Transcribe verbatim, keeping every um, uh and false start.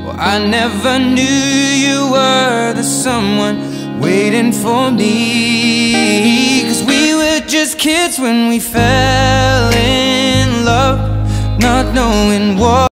I never knew you were the someone waiting for me. Cause we were just kids when we fell in love, not knowing what